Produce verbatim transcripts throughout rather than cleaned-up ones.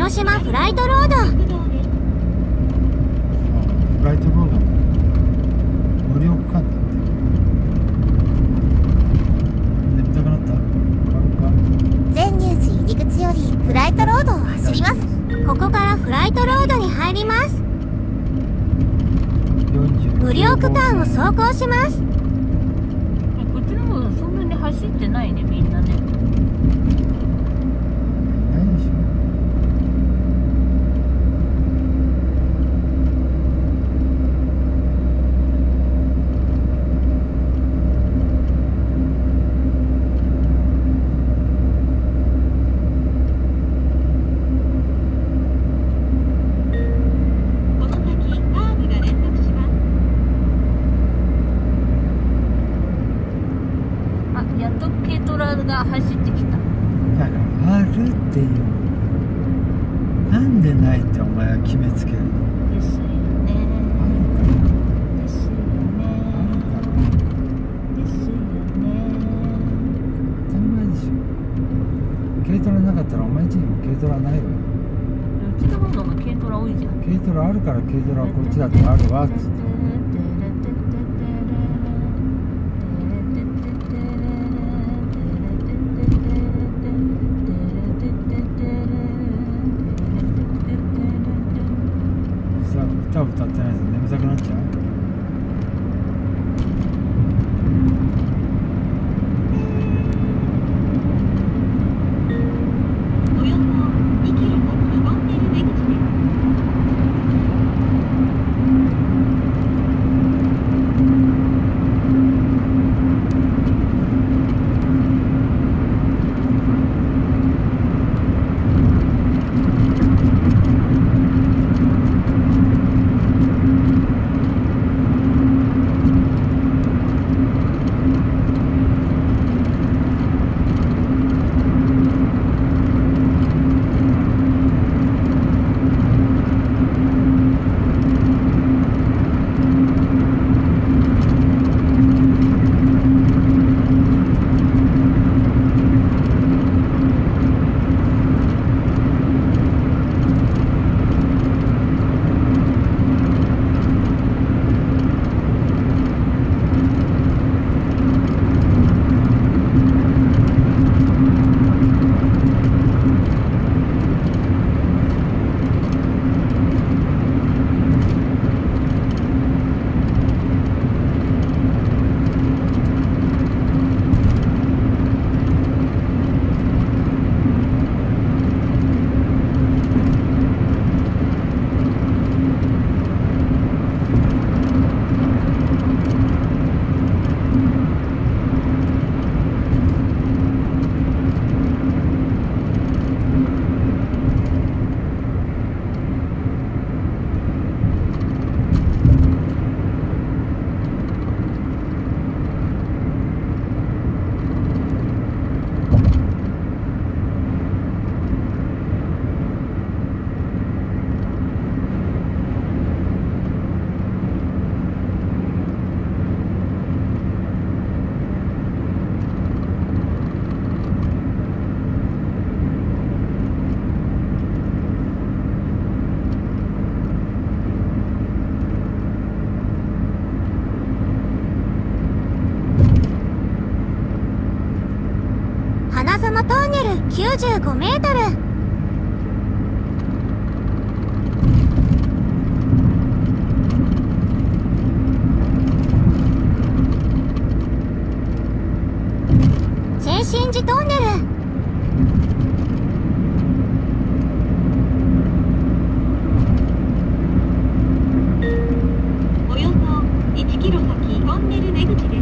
広島フライトロード。 フライトロード無料区間だって。眠たくなった？ 全入口入り口よりフライトロードを走ります。ここからフライトロードに入ります。無料区間を走行します。 こっちの方がそんなに走ってないね、みんなね。 ないでしょ。 が走ってきた。 だからあるってよ。なんでないってお前は決めつけるの？ ですよね。 あるから。 ですよね。ですよね。 当たり前でしょ。軽トラなかったらお前んちにも軽トラないわよ。 うちの方の方が軽トラ多いじゃん。 軽トラあるから軽トラはこっちだってあるわっつって。歌を歌ってないと眠たくなっちゃう。 およそにキロ先トンネル出口です。花園トンネルきゅうじゅうごメートル。清新寺トンネル。およそいちキロ先トンネル出口です。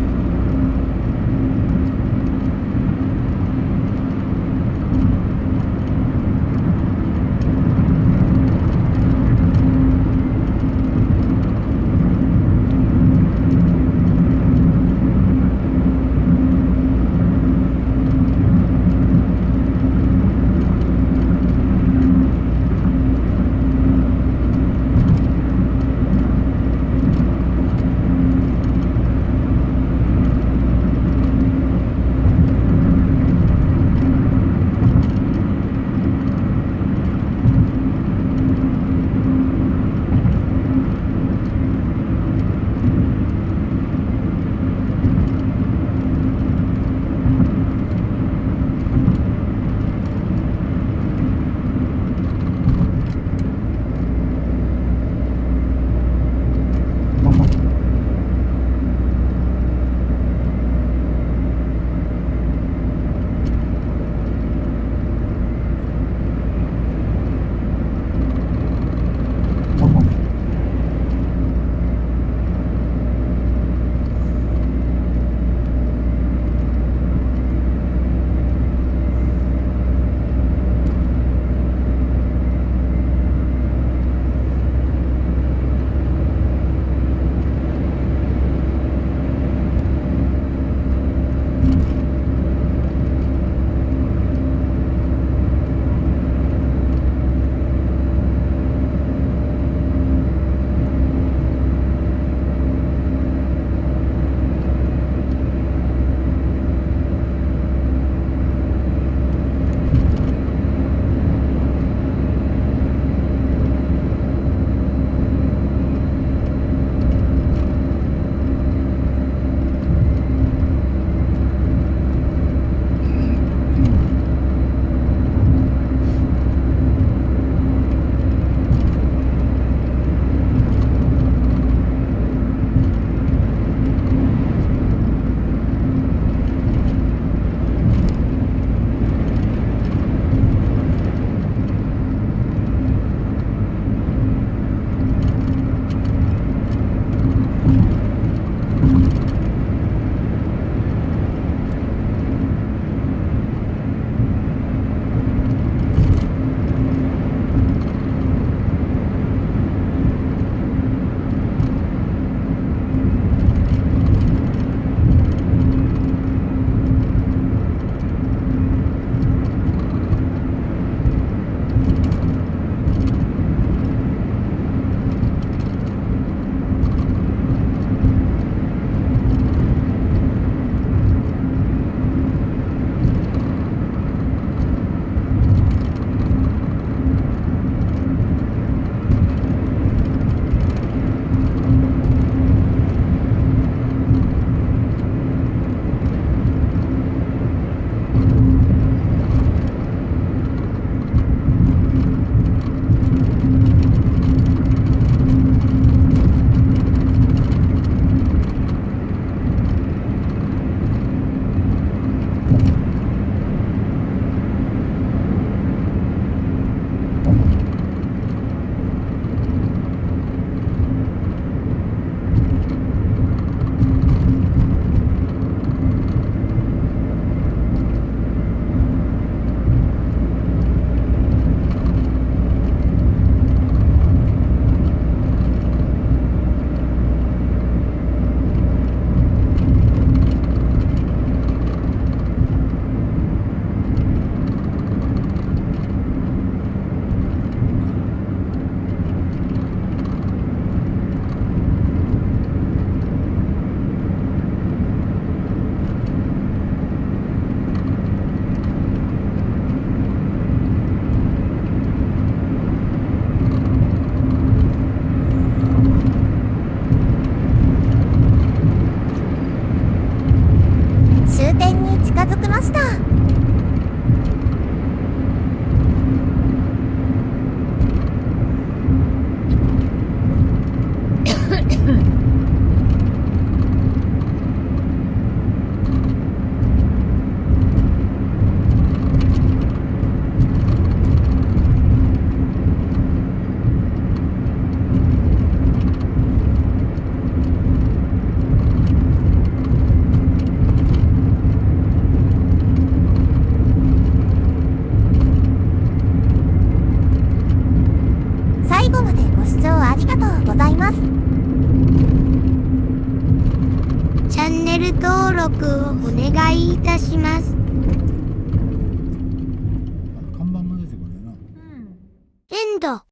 ル登録をお願いいたします。 看板も出てくるよな。 うん。 エンド。